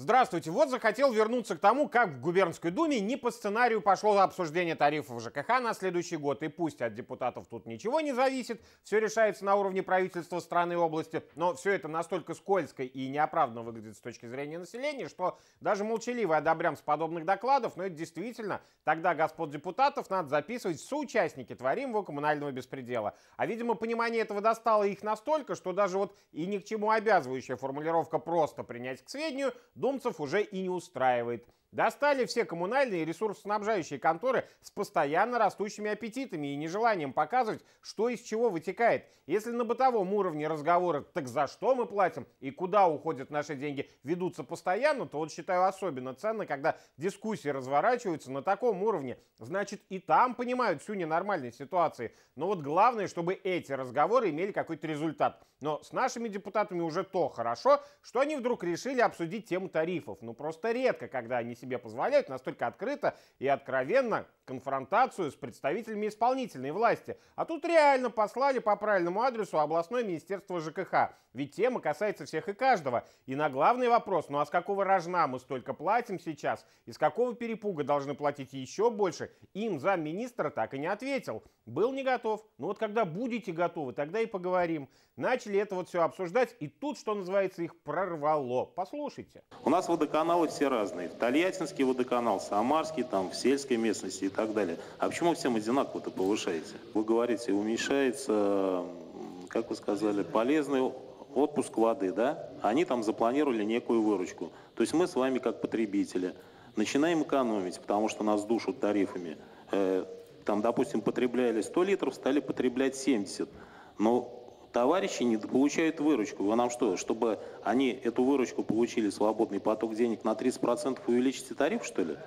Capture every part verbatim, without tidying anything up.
Здравствуйте. Вот захотел вернуться к тому, как в губернской думе не по сценарию пошло обсуждение тарифов ЖКХ на следующий год. И пусть от депутатов тут ничего не зависит, все решается на уровне правительства страны и области, но все это настолько скользко и неоправданно выглядит с точки зрения населения, что даже молчаливый одобрямс подобных докладов, но это действительно тогда господ депутатов надо записывать в соучастники творимого коммунального беспредела. А видимо понимание этого достало их настолько, что даже вот и ни к чему обязывающая формулировка «просто принять к сведению» думцев уже и не устраивает. Достали все коммунальные и ресурсоснабжающие конторы с постоянно растущими аппетитами и нежеланием показывать, что из чего вытекает. Если на бытовом уровне разговоры «так за что мы платим» и «куда уходят наши деньги» ведутся постоянно, то вот считаю особенно ценно, когда дискуссии разворачиваются на таком уровне. Значит, и там понимают всю ненормальность ситуации. Но вот главное, чтобы эти разговоры имели какой-то результат. Но с нашими депутатами уже то хорошо, что они вдруг решили обсудить тему тарифов. Ну просто редко, когда они себе позволяют настолько открыто и откровенно конфронтацию с представителями исполнительной власти. А тут реально послали по правильному адресу областное министерство ЖКХ. Ведь тема касается всех и каждого. И на главный вопрос, ну а с какого рожна мы столько платим сейчас? И с какого перепуга должны платить еще больше? Им замминистра так и не ответил. Был не готов. Ну вот когда будете готовы, тогда и поговорим. Начали это вот все обсуждать, и тут, что называется, их прорвало. Послушайте. У нас водоканалы все разные. Тольяттинский водоканал, Самарский, там, в сельской местности и так далее. А почему всем одинаково-то повышаете? Вы говорите, уменьшается, как вы сказали, полезный отпуск воды, да? Они там запланировали некую выручку. То есть мы с вами, как потребители, начинаем экономить, потому что нас душат тарифами. Э, там, допустим, потребляли сто литров, стали потреблять семьдесят. Но товарищи не получают выручку. Вы нам что, чтобы они эту выручку получили, свободный поток денег, на тридцать процентов увеличите тариф, что ли?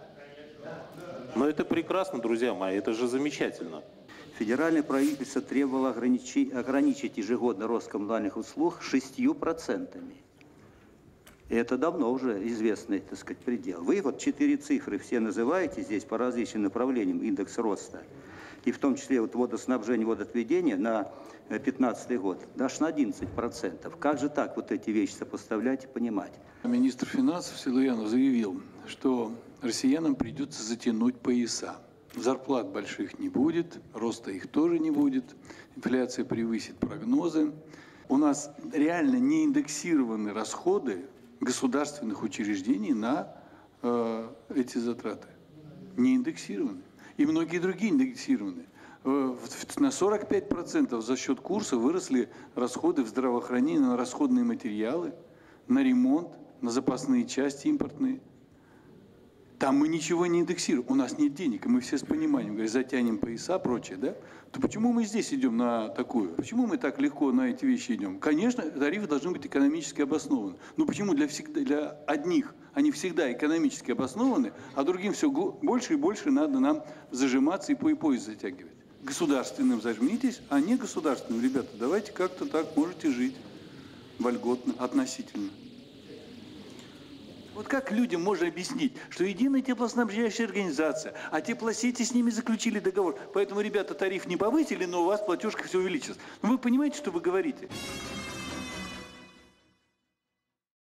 Но это прекрасно, друзья мои, это же замечательно. Федеральное правительство требовало ограничить, ограничить ежегодно рост коммунальных услуг шестью процентами. И это давно уже известный, так сказать, предел. Вы вот четыре цифры все называете здесь по различным направлениям индекс роста. И в том числе вот водоснабжение, водоотведение на пятнадцатый год, аж на одиннадцать процентов. Как же так вот эти вещи сопоставлять и понимать? Министр финансов Силуянов заявил, что россиянам придется затянуть пояса. Зарплат больших не будет, роста их тоже не будет, инфляция превысит прогнозы. У нас реально не индексированы расходы государственных учреждений на э, эти затраты. Не индексированы. И многие другие индексированы. На сорок пять процентов за счет курса выросли расходы в здравоохранении на расходные материалы, на ремонт, на запасные части импортные. Там мы ничего не индексируем. У нас нет денег, и мы все с пониманием говорим, затянем пояса, прочее, да? То почему мы здесь идем на такую? Почему мы так легко на эти вещи идем? Конечно, тарифы должны быть экономически обоснованы. Но почему для, всегда, для одних они всегда экономически обоснованы, а другим все больше и больше надо нам зажиматься и по и пояс затягивать? Государственным зажмитесь, а не государственным. Ребята, давайте как-то так можете жить вольготно, относительно. Вот как людям можно объяснить, что единая теплоснабжающая организация, а теплосети с ними заключили договор, поэтому, ребята, тариф не повысили, но у вас платежка все увеличилась. Ну, вы понимаете, что вы говорите?